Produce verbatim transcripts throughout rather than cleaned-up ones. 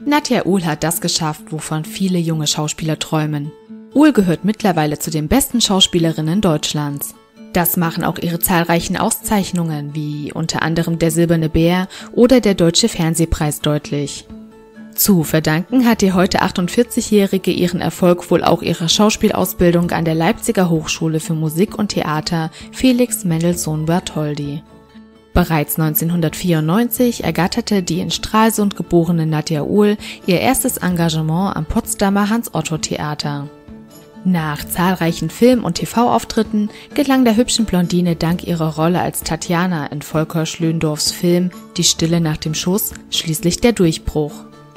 Nadja Uhl hat das geschafft, wovon viele junge Schauspieler träumen. Uhl gehört mittlerweile zu den besten Schauspielerinnen Deutschlands. Das machen auch ihre zahlreichen Auszeichnungen, wie unter anderem der Silberne Bär oder der Deutsche Fernsehpreis deutlich. Zu verdanken hat die heute achtundvierzigjährige ihren Erfolg wohl auch ihrer Schauspielausbildung an der Leipziger Hochschule für Musik und Theater Felix Mendelssohn Bartholdy. Bereits neunzehnhundertvierundneunzig ergatterte die in Stralsund geborene Nadja Uhl ihr erstes Engagement am Potsdamer Hans-Otto-Theater. Nach zahlreichen Film- und T V-Auftritten gelang der hübschen Blondine dank ihrer Rolle als Tatjana in Volker Schlöndorffs Film Die Stille nach dem Schuss schließlich der Durchbruch.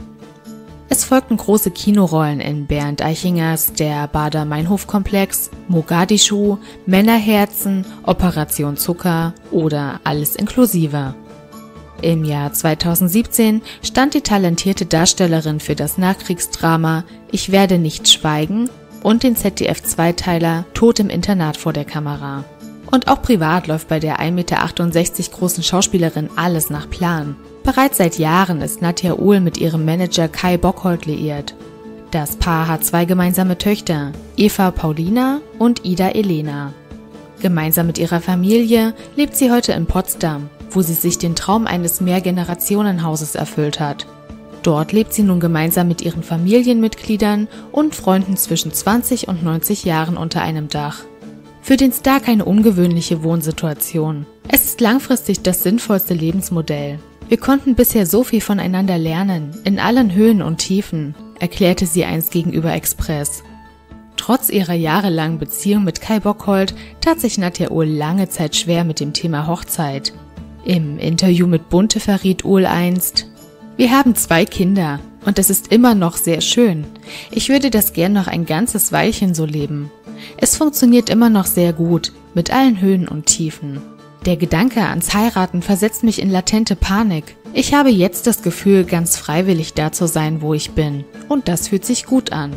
Es folgten große Kinorollen in Bernd Eichingers Der Baader-Meinhof-Komplex, Mogadischu, Männerherzen, Operation Zucker oder Alles inklusive. Im Jahr zweitausendsiebzehn stand die talentierte Darstellerin für das Nachkriegsdrama Ich werde nicht schweigen und den Z D F-Zweiteiler Tod im Internat vor der Kamera. Und auch privat läuft bei der ein Meter achtundsechzig großen Schauspielerin alles nach Plan. Bereits seit Jahren ist Nadja Uhl mit ihrem Manager Kai Bockhold liiert. Das Paar hat zwei gemeinsame Töchter, Eva Paulina und Ida Elena. Gemeinsam mit ihrer Familie lebt sie heute in Potsdam, wo sie sich den Traum eines Mehrgenerationenhauses erfüllt hat. Dort lebt sie nun gemeinsam mit ihren Familienmitgliedern und Freunden zwischen zwanzig und neunzig Jahren unter einem Dach. Für den Star keine ungewöhnliche Wohnsituation. Es ist langfristig das sinnvollste Lebensmodell. Wir konnten bisher so viel voneinander lernen, in allen Höhen und Tiefen, erklärte sie einst gegenüber Express. Trotz ihrer jahrelangen Beziehung mit Kai Bockhold tat sich Nadja Uhl lange Zeit schwer mit dem Thema Hochzeit. Im Interview mit Bunte verriet Uhl einst: Wir haben zwei Kinder und es ist immer noch sehr schön. Ich würde das gern noch ein ganzes Weilchen so leben. Es funktioniert immer noch sehr gut, mit allen Höhen und Tiefen. Der Gedanke ans Heiraten versetzt mich in latente Panik. Ich habe jetzt das Gefühl, ganz freiwillig da zu sein, wo ich bin. Und das fühlt sich gut an.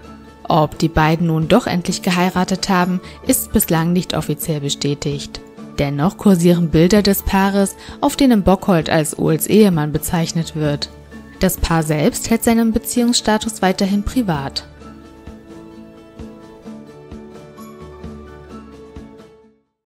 Ob die beiden nun doch endlich geheiratet haben, ist bislang nicht offiziell bestätigt. Dennoch kursieren Bilder des Paares, auf denen Bockhold als Uhls Ehemann bezeichnet wird. Das Paar selbst hält seinen Beziehungsstatus weiterhin privat.